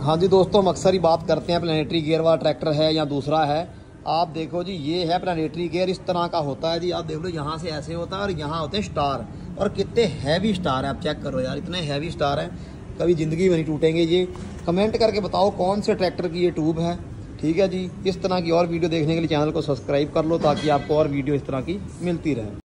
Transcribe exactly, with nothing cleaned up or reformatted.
हाँ जी दोस्तों, हम अक्सर ही बात करते हैं प्लानिटरी गियर वाला ट्रैक्टर है या दूसरा है। आप देखो जी, ये है प्लानिटरी गियर, इस तरह का होता है जी। आप देख लो, यहाँ से ऐसे होता है और यहाँ होते हैं स्टार, और कितने हैवी स्टार है। आप चेक करो यार, इतने हैवी स्टार हैं, कभी ज़िंदगी में नहीं टूटेंगे ये। कमेंट करके बताओ कौन से ट्रैक्टर की ये ट्यूब है। ठीक है जी, इस तरह की और वीडियो देखने के लिए चैनल को सब्सक्राइब कर लो, ताकि आपको और वीडियो इस तरह की मिलती रहे।